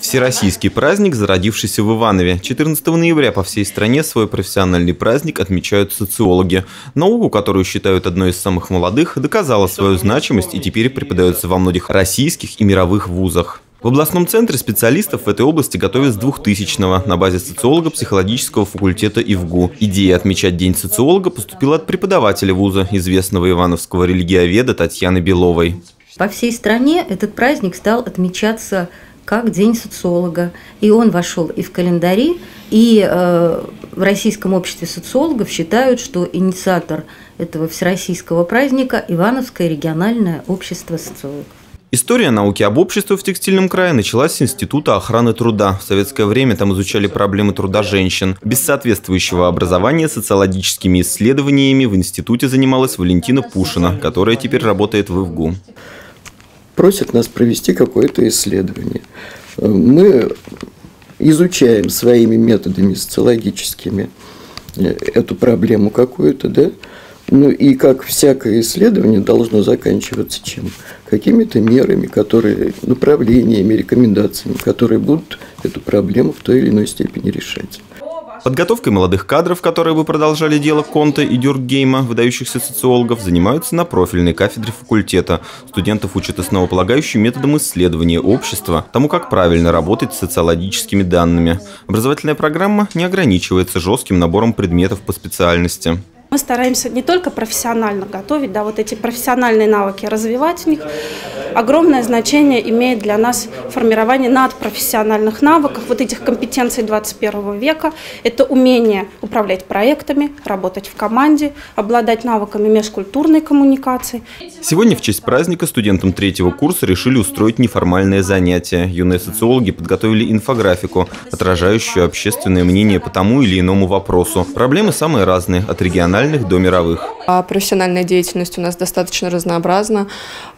Всероссийский праздник, зародившийся в Иванове. 14 ноября по всей стране свой профессиональный праздник отмечают социологи. Науку, которую считают одной из самых молодых, доказала свою значимость и теперь преподается во многих российских и мировых вузах. В областном центре специалистов в этой области готовят с 2000-го на базе социолого-психологического факультета ИВГУ. Идея отмечать День социолога поступила от преподавателя вуза, известного ивановского религиоведа Татьяны Беловой. По всей стране этот праздник стал отмечаться как День социолога. И он вошел и в календари, и в Российском обществе социологов считают, что инициатор этого всероссийского праздника – Ивановское региональное общество социологов. История науки об обществе в текстильном крае началась с Института охраны труда. В советское время там изучали проблемы труда женщин. Без соответствующего образования социологическими исследованиями в институте занималась Валентина Пушина, которая теперь работает в ИВГУ. Просят нас провести какое-то исследование. Мы изучаем своими методами социологическими эту проблему какую-то, да? Ну и как всякое исследование должно заканчиваться чем? Какими-то мерами, направлениями, рекомендациями, которые будут эту проблему в той или иной степени решать. Подготовкой молодых кадров, которые бы продолжали дело Конта и Дюркгейма, выдающихся социологов, занимаются на профильной кафедре факультета. Студентов учат основополагающим методам исследования общества, тому, как правильно работать с социологическими данными. Образовательная программа не ограничивается жестким набором предметов по специальности. Мы стараемся не только профессионально готовить, вот эти профессиональные навыки развивать в них. Огромное значение имеет для нас формирование надпрофессиональных навыков, этих компетенций 21 века. Это умение управлять проектами, работать в команде, обладать навыками межкультурной коммуникации. Сегодня в честь праздника студентам 3-го курса решили устроить неформальное занятие. Юные социологи подготовили инфографику, отражающую общественное мнение по тому или иному вопросу. Проблемы самые разные, от региональных до мировых. Профессиональная деятельность у нас достаточно разнообразна.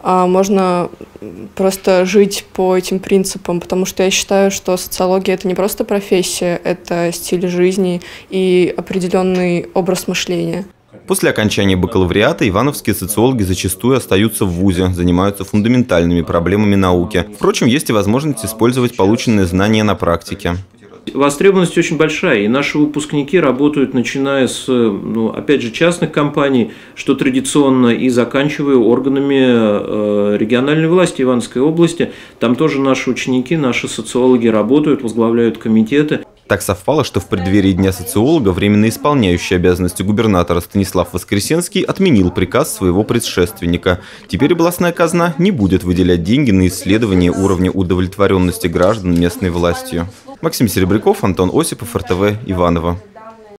Можно просто жить по этим принципам, потому что я считаю, что социология – это не просто профессия, это стиль жизни и определенный образ мышления. После окончания бакалавриата ивановские социологи зачастую остаются в вузе, занимаются фундаментальными проблемами науки. Впрочем, есть и возможность использовать полученные знания на практике. Востребованность очень большая, и наши выпускники работают, начиная с, опять же, частных компаний, что традиционно, и заканчивая органами региональной власти Ивановской области. Там тоже наши ученики, наши социологи работают, возглавляют комитеты. Так совпало, что в преддверии Дня социолога временно исполняющий обязанности губернатора Станислав Воскресенский отменил приказ своего предшественника. Теперь областная казна не будет выделять деньги на исследование уровня удовлетворенности граждан местной властью. Максим Серебряков, Антон Осипов, РТВ, Иваново.